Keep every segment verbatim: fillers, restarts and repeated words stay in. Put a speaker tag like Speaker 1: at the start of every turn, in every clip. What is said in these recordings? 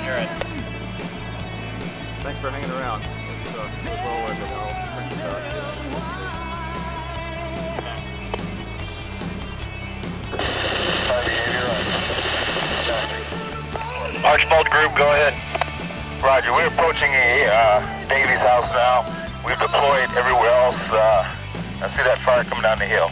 Speaker 1: your end.
Speaker 2: Thanks for hanging around. It's, uh, it was well worth it. I'll print this out.
Speaker 3: Archibald Group, go ahead. Roger, we're approaching uh, Davies house now. We've deployed everywhere else. Uh, I see that fire coming down the hill.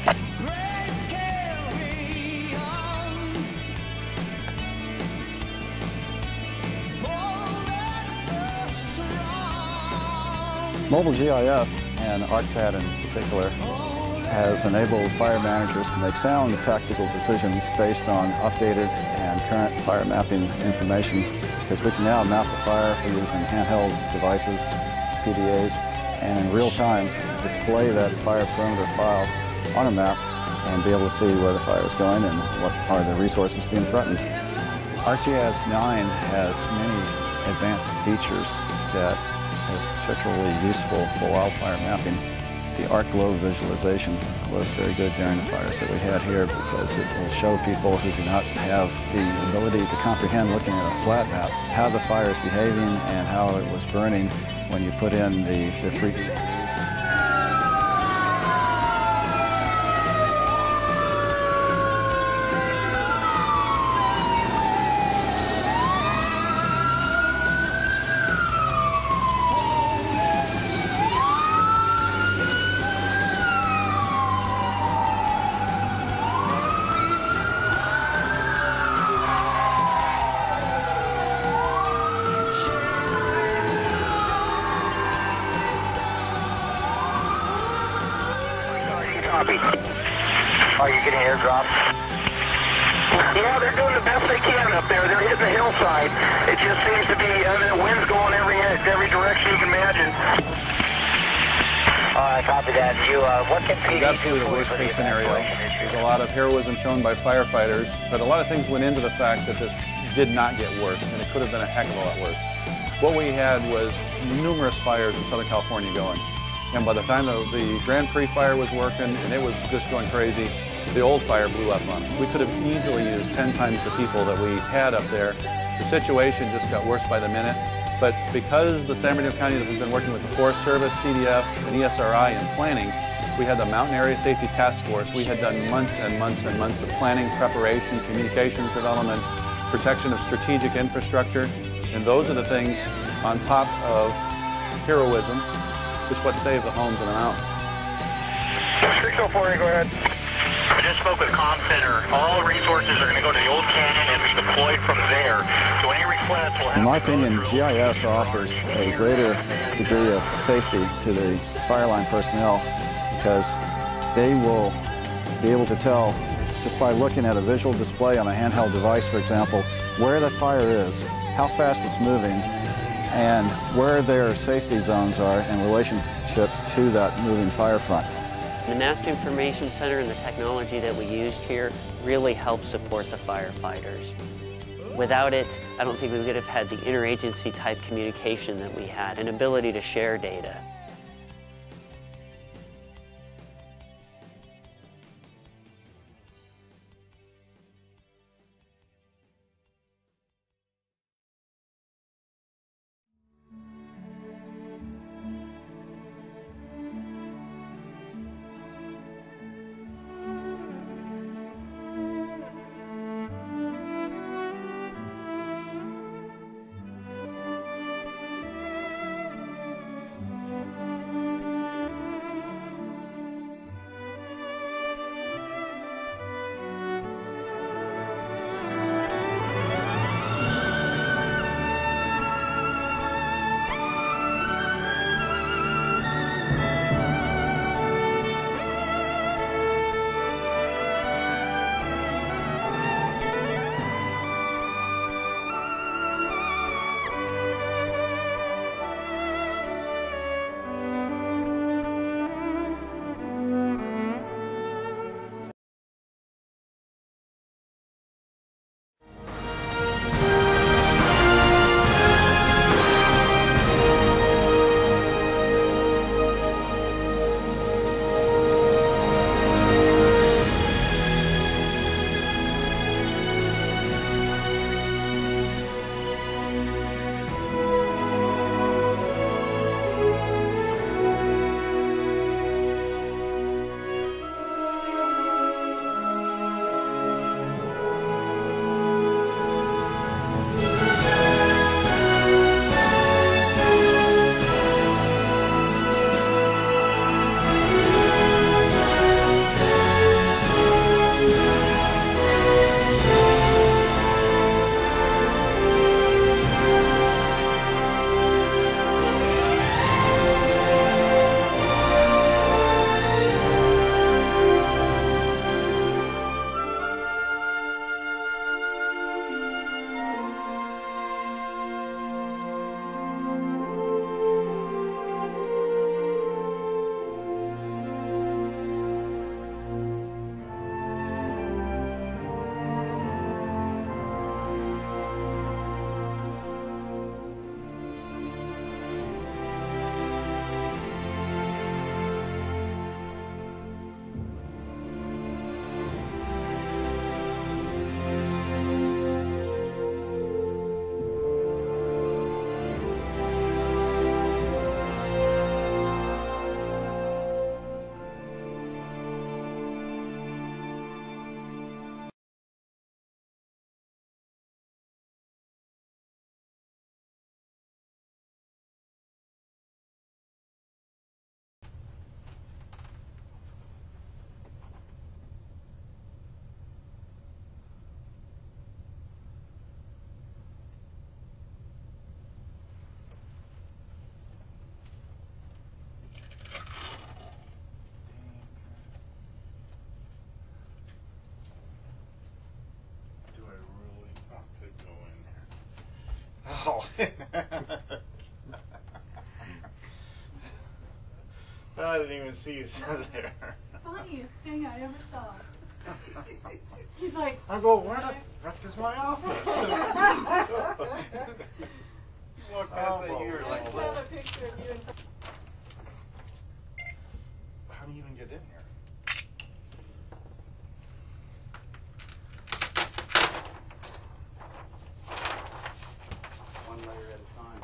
Speaker 4: Mobile G I S, and ArcPad in particular, has enabled fire managers to make sound tactical decisions based on updated and current fire mapping information, because we can now map a fire using handheld devices, P D As, and in real time display that fire perimeter file on a map and be able to see where the fire is going and what are the resources being threatened. ArcGIS nine has many advanced features that is particularly useful for wildfire mapping. The ArcGlobe visualization was very good during the fires that we had here, because it will show people who do not have the ability to comprehend looking at a flat map how the fire is behaving and how it was burning when you put in the, the three.
Speaker 3: Copy. Are you getting airdrops? Yeah, they're doing the best they can up there. They're hitting the hillside. It just seems to be, I mean, the wind's going every every direction you can imagine. All right, copy that. You, uh, what can P D do?
Speaker 5: Absolutely the worst case scenario. There's a lot of heroism shown by firefighters, but a lot of things went into the fact that this did not get worse, and it could have been a heck of a lot worse. What we had was numerous fires in Southern California going. And by the time the, the Grand Prix fire was working and it was just going crazy, the old fire blew up on us. We could have easily used ten times the people that we had up there. The situation just got worse by the minute. But because the San Bernardino County has been working with the Forest Service, C D F, and E S R I in planning, we had the Mountain Area Safety Task Force. We had done months and months and months of planning, preparation, communications development, protection of strategic infrastructure. And those are the things on top of heroism. Is what saved the homes in the mountain.
Speaker 3: six oh four, go ahead.
Speaker 1: I just spoke with Comm Center. All resources are going to go to the old canyon and be deployed from there. So any requests will have.
Speaker 4: In my opinion, G I S offers a greater degree of safety to the fire line personnel, because they will be able to tell, just by looking at a visual display on a handheld device, for example, where the fire is, how fast it's moving, and where their safety zones are in relationship to that moving fire front.
Speaker 6: The Master Information Center and the technology that we used here really helped support the firefighters. Without it, I don't think we would have had the interagency type communication that we had and ability to share data.
Speaker 7: I didn't even see you sit there.
Speaker 8: Funniest thing I ever saw. He's like,
Speaker 7: I go, where the fuck is my office? Walk past that here like,
Speaker 8: let's have a picture of you and
Speaker 7: how do you even get in here?
Speaker 2: One layer at a time.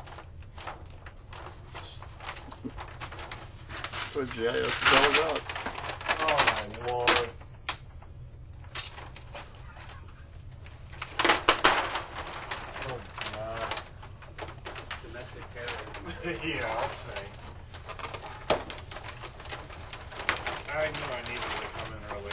Speaker 4: That's what G I S is all about.
Speaker 7: Oh my lord. Oh god.
Speaker 2: Domestic terrorism.
Speaker 7: Yeah, I'll say. I knew I needed to come in early.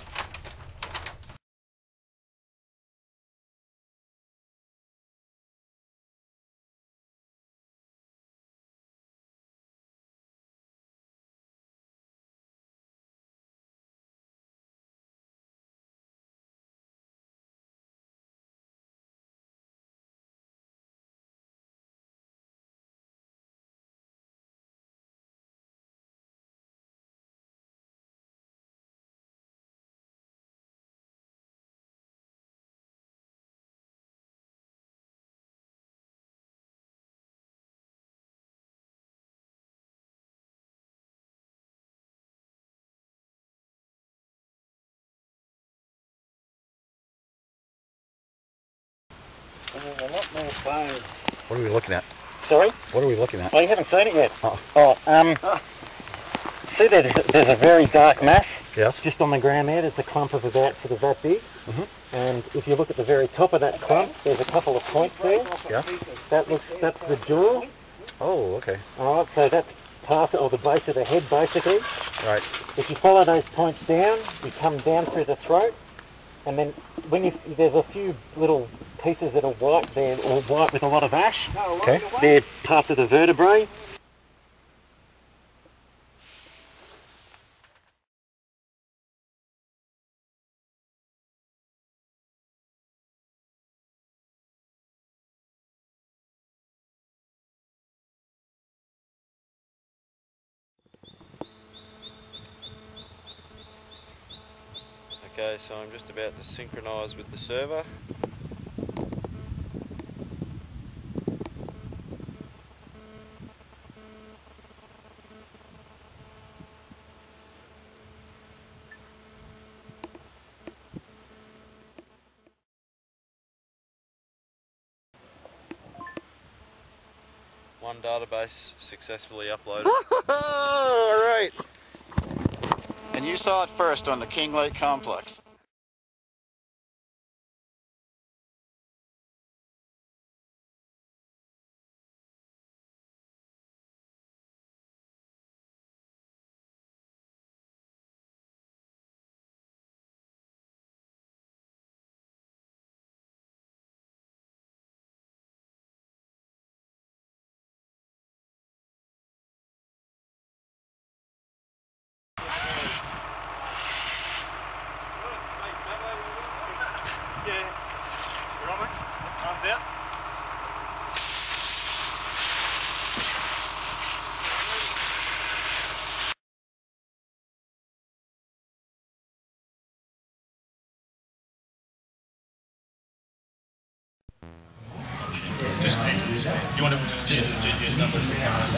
Speaker 3: There's a lot more foam.
Speaker 9: What are we looking at?
Speaker 3: Sorry?
Speaker 9: What are we looking at?
Speaker 3: Oh, you haven't seen it yet?
Speaker 9: Oh.
Speaker 3: Oh, um, see there's, there's a very dark mass?
Speaker 9: Yes.
Speaker 3: Just on the ground there, there's a clump of about sort of that big.
Speaker 9: Mm-hmm.
Speaker 3: And if you look at the very top of that clump, there's a couple of points there.
Speaker 9: Yeah.
Speaker 3: That looks, that's the jaw.
Speaker 9: Oh, okay.
Speaker 3: Alright, so that's part of the base of the head basically.
Speaker 9: Right.
Speaker 3: If you follow those points down, you come down through the throat, and then when you, there's a few little pieces that are white there, or white with a lot of ash.
Speaker 9: Okay.
Speaker 3: They're part of the vertebrae.
Speaker 9: Okay, so I'm just about to synchronise with the server. One database successfully uploaded. Alright! And you saw it first on the King Lake Complex.
Speaker 10: You want to just use the number? Yeah,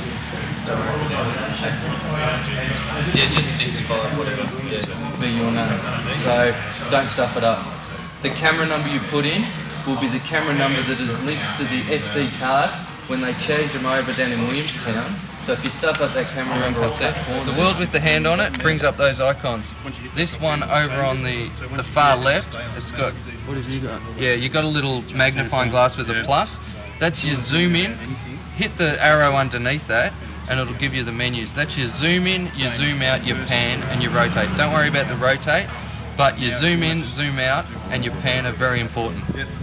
Speaker 10: just sixty-five, whatever. Yeah, but you'll know. So don't stuff it up. The camera number you put in will be the camera number that is linked to the S D card when they change them over down in Williamstown. So if you stuff up that camera number or set, the world with the hand on it brings up those icons. This one over on the, the far left, it's got, what have you got? Yeah, you got a little magnifying glass with a plus. That's your zoom in. Hit the arrow underneath that and it'll give you the menus. That's your zoom in, your zoom out, your pan and your rotate. Don't worry about the rotate, but your zoom in, zoom out and your pan are very important.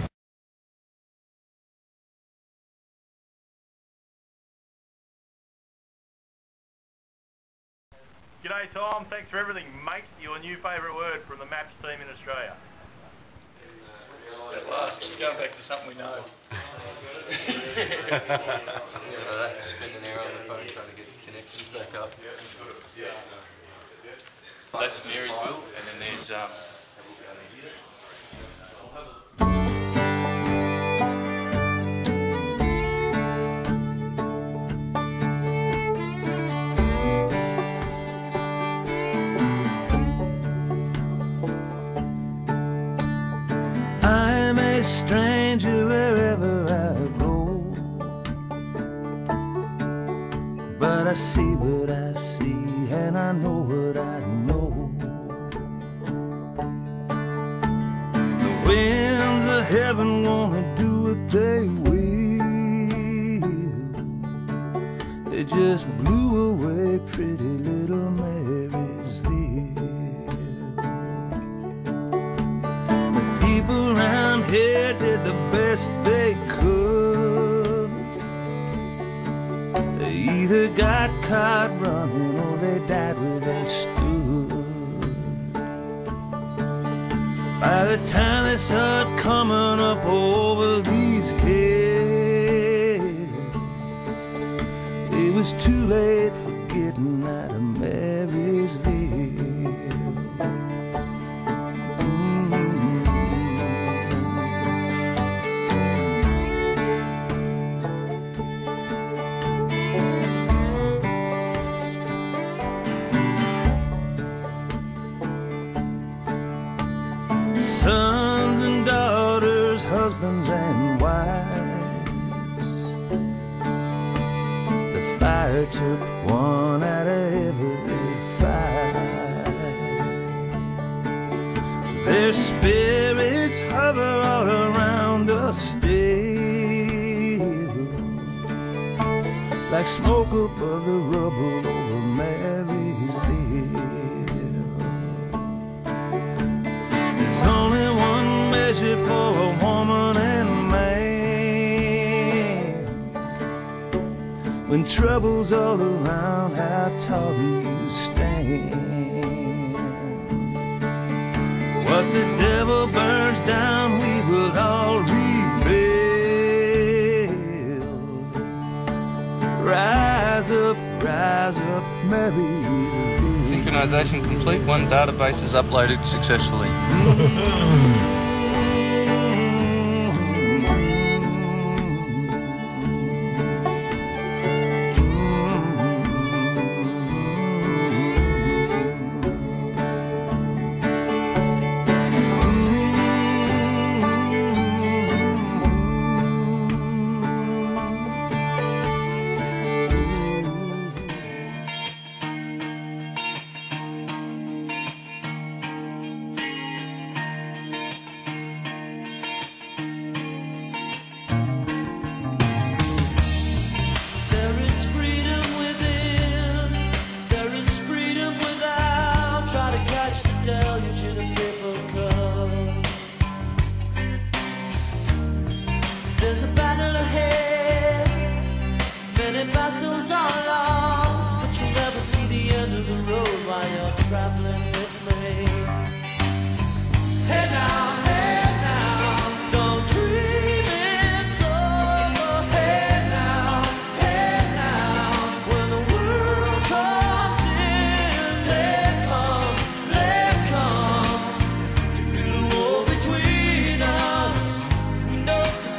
Speaker 11: G'day Tom, thanks for everything mate. Your new favourite word from the Maps team in Australia. At last, it's going back to something we know.
Speaker 9: Spend an hour on the phone trying to get the connections back up.
Speaker 12: stranger wherever I go, but I see what I see and I know what I know. The winds of heaven wanna do what they will. They just blew away pretty little Marysville. People around here did the best they could. They either got caught running or they died where they stood. By the time they saw it coming up over these hills, it was too late for getting out of Marysville. Sons and daughters, husbands and wives, the fire took one out of every five. Their spirits hover all around us still, like smoke above the rubble over Marysville. Only one measure for a woman and man. When trouble's all around, how tall do you stand? What the devil burns down, we will all rebuild. Rise up, rise up, Marysville.
Speaker 10: Synchronization complete. One database is uploaded successfully.
Speaker 12: There's a battle ahead, many battles are lost, but you'll never see the end of the road while you're traveling with me. Hey now, hey now, don't dream it's over. Hey now, hey now, when the world comes in, they come, they come to do the war between us. We know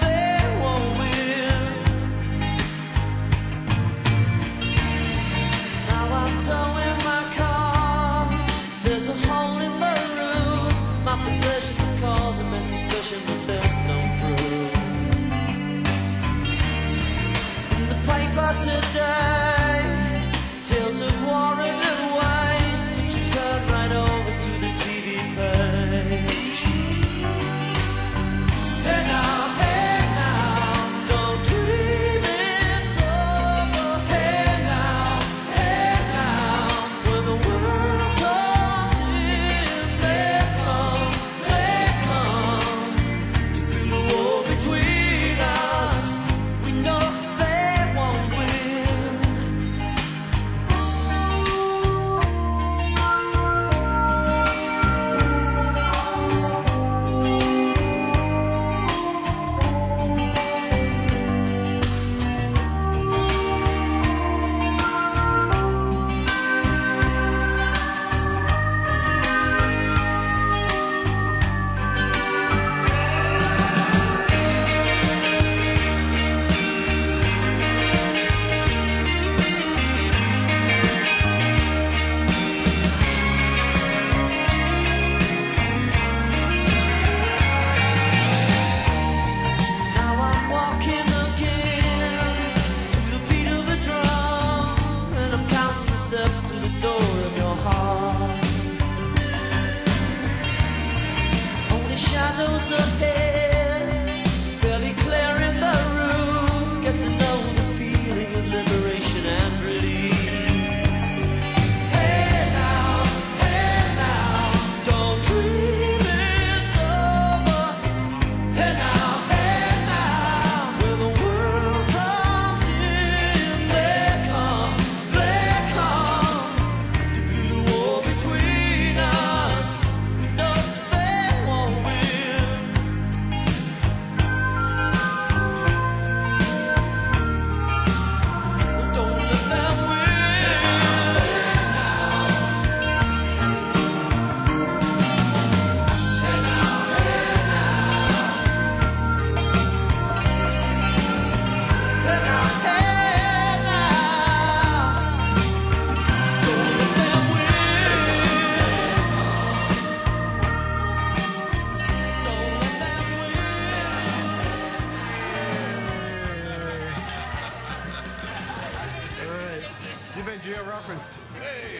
Speaker 12: towing my car, there's a hole in the roof. My possessions are causing me suspicion, but there's no proof. In the paper today, tales of war and waste, but you turn right over to the T V page. Hey now, hey now, don't dream it's over. Hey now, hey now, when the world comes in, they come, they come to build a wall between us. We know they won't win. heart. Only shadows ahead, barely clearing the roof. Get to know the feeling of liberation and release. Hey now, hey now, don't dream it's over. Hey now, hey now, when the world comes in, they come, they come to build a wall between us. No, they won't win. Don't let them win. Hey now, hey now, don't let them win. Don't let them
Speaker 10: Alright, defense geo reference. Hey!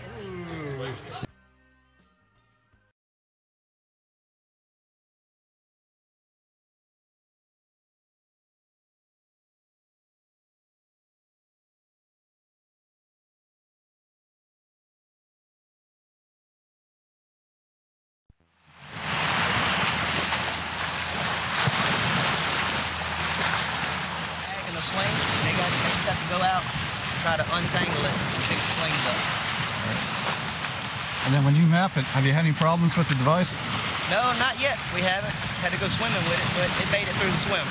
Speaker 13: In the swing, they got they just have to go out, try to untangle it, and pick the swings up.
Speaker 14: And then when you map it, have you had any problems with the device?
Speaker 13: No, not yet. We haven't. Had to go swimming with it, but it made it through the swim.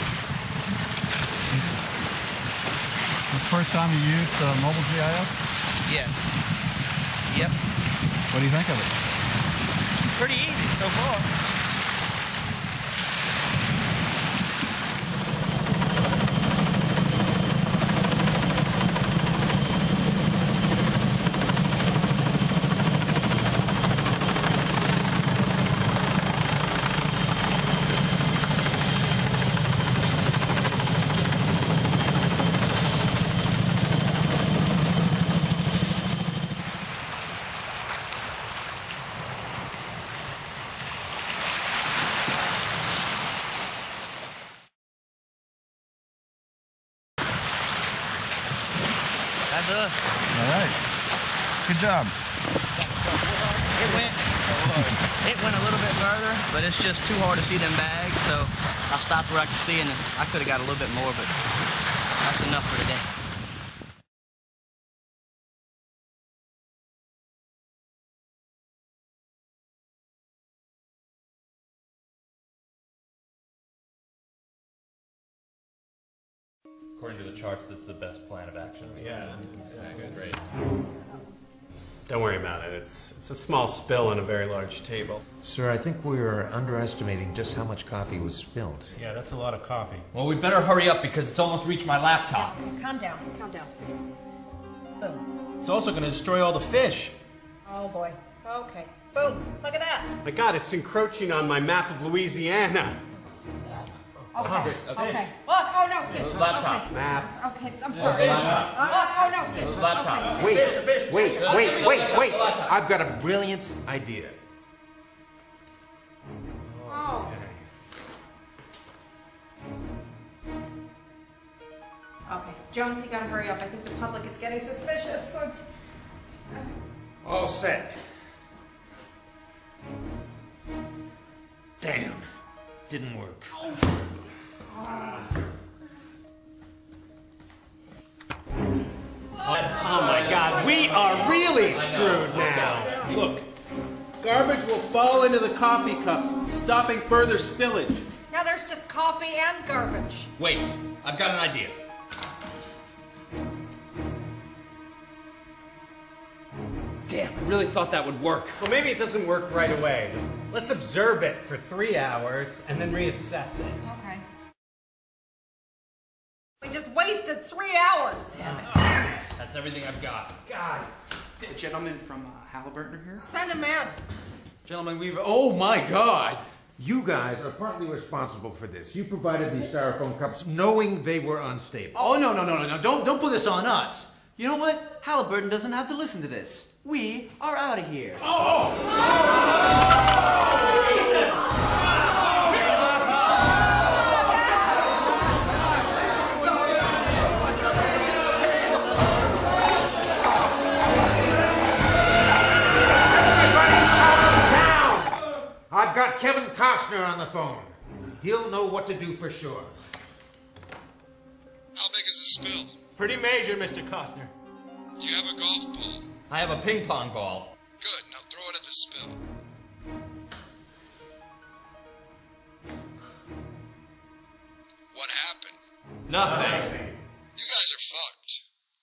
Speaker 14: The first time you used uh, mobile G I S?
Speaker 13: Yeah. Yep.
Speaker 14: What do you think of it?
Speaker 13: Pretty easy so far. That's us.
Speaker 14: All right. Good job.
Speaker 13: It went, it went a little bit further, but it's just too hard to see them bags, so I stopped where I could see, and I could have got a little bit more, but that's enough for today.
Speaker 15: According to the charts, that's the best plan of action.
Speaker 7: Yeah, yeah, good, great. Don't worry about it. It's it's a small spill on a very large table.
Speaker 16: Sir, I think we are underestimating just how much coffee was spilled.
Speaker 7: Yeah, that's a lot of coffee.
Speaker 15: Well, we'd better hurry up because it's almost reached my laptop.
Speaker 8: Calm down, calm down. Boom.
Speaker 7: It's also going to destroy all the fish.
Speaker 8: Oh boy. Okay. Boom. Look at that.
Speaker 7: My God, it's encroaching on my map of Louisiana.
Speaker 8: Okay. Okay. Look. Oh no. Fish.
Speaker 15: Laptop.
Speaker 8: Okay.
Speaker 7: Map.
Speaker 8: Okay. I'm sorry. Uh, look. Oh no. Fish.
Speaker 15: Laptop.
Speaker 8: Okay.
Speaker 16: Wait, wait, wait, wait, wait. I've got a brilliant idea.
Speaker 8: Oh. Okay. Jones, you gotta hurry up. I think the public is getting suspicious.
Speaker 16: All set. Damn. Didn't work.
Speaker 7: Oh my God, we are really screwed now. Look, garbage will fall into the coffee cups, stopping further spillage.
Speaker 8: Now there's just coffee and garbage.
Speaker 15: Wait, I've got an idea. Damn, I really thought that would work.
Speaker 7: Well, maybe it doesn't work right away. Let's observe it for three hours and then reassess it.
Speaker 8: Okay. We just wasted three hours. Damn it.
Speaker 15: That's everything I've got.
Speaker 7: God.
Speaker 17: Gentlemen from uh, Halliburton are here.
Speaker 8: Send him in.
Speaker 16: Gentlemen, we've... Oh, my God! You guys are partly responsible for this. You provided these styrofoam cups knowing they were unstable.
Speaker 17: Oh, no, no, no, no, no. Don't, don't put this on us.
Speaker 18: You know what? Halliburton doesn't have to listen to this. We are out of here.
Speaker 16: I've got Kevin Costner on the phone. He'll know what to do for sure.
Speaker 19: How big is the spill?
Speaker 15: Pretty major, Mister Costner.
Speaker 19: Do you have a golf ball?
Speaker 15: I have a ping pong ball.
Speaker 19: Good, now throw it at the spill. What happened?
Speaker 15: Nothing.
Speaker 19: You guys are fucked.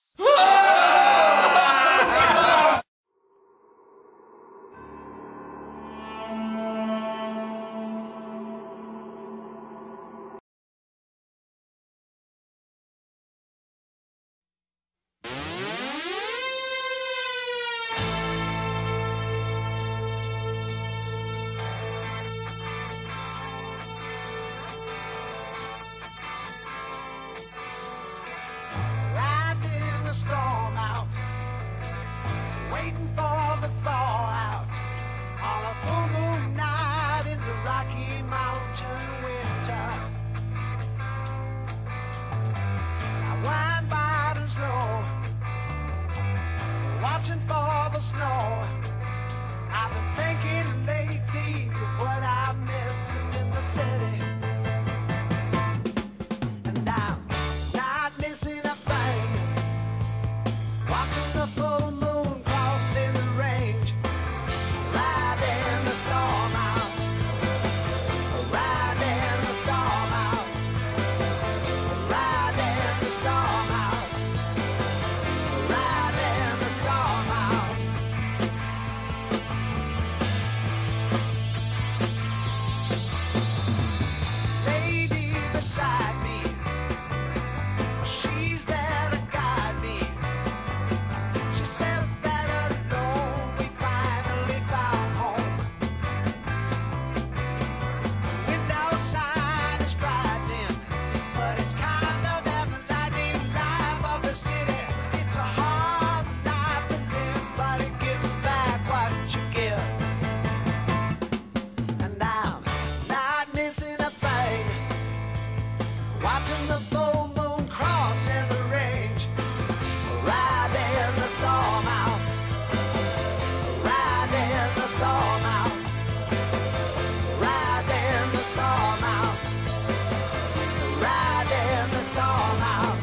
Speaker 12: Riding the storm out, waiting for the thaw out, on a full moon night in the Rocky Mountain winter. I wind by and slow, watching for the snow. I've been thinking lately of what I'm missing in the city. And I'm not missing a thing. Watching the full moon crossing the range, riding the storm out, riding the storm out, riding the storm out, riding the storm out. Lady beside me, she's there to guide me. She says that alone we finally found home. Wind outside is frightening, but it's kinder than the lightning life of the city. It's a hard life to live, but it gives back what you give. And I'm not missing a thing. Watching the full moon crossing the range, riding the storm out, riding the storm out, riding the storm out, riding the storm out.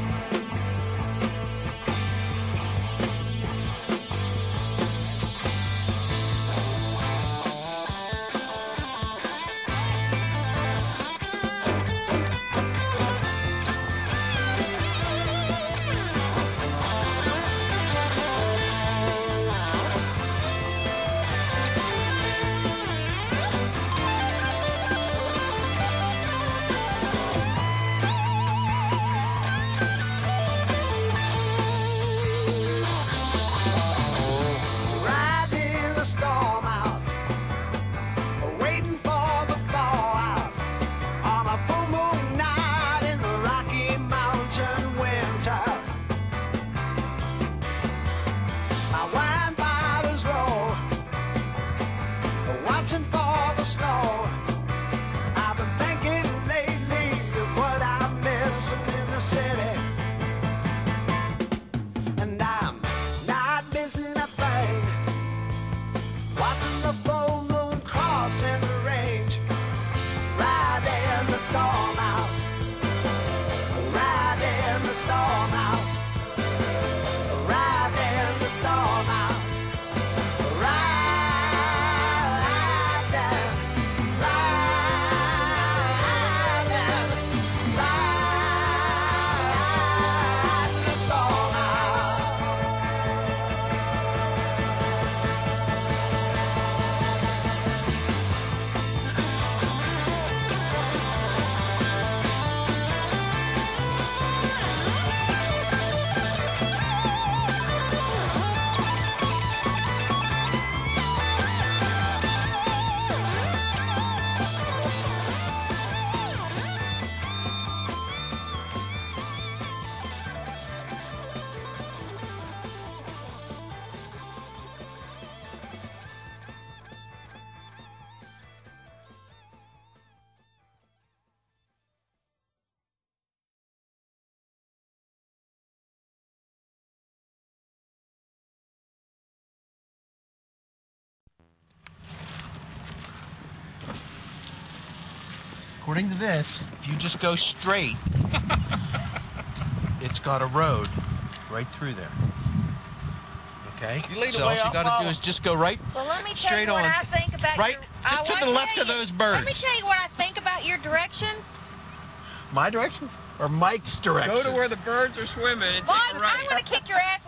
Speaker 12: Riding the storm out, waiting for the thaw out, on a full moon night in the Rocky Mountain winter. I wind bottles roll, watching for the snow. I've been thinking lately of what I'm missing in the city. And I'm not missing a thing. Watching the full moon crossing the range, riding the storm out, riding the storm out, riding the storm out, riding, riding, riding the storm out.
Speaker 10: according to this, if you just go straight, it's got a road right through there. Okay?
Speaker 3: You lead the
Speaker 10: so all
Speaker 3: way,
Speaker 10: you
Speaker 3: I'll
Speaker 10: got to
Speaker 3: follow.
Speaker 10: do is just go right
Speaker 20: Well, let me tell
Speaker 10: straight
Speaker 20: you what
Speaker 10: on.
Speaker 20: I think about
Speaker 10: right,
Speaker 20: your...
Speaker 10: just
Speaker 20: I
Speaker 10: to
Speaker 20: wanna
Speaker 10: the left
Speaker 20: tell
Speaker 10: of
Speaker 20: you-
Speaker 10: those birds.
Speaker 20: Let me tell you what I think about your direction.
Speaker 10: My direction or Mike's direction?
Speaker 3: Go to where the birds are swimming.
Speaker 20: Mike, I'm going to kick your ass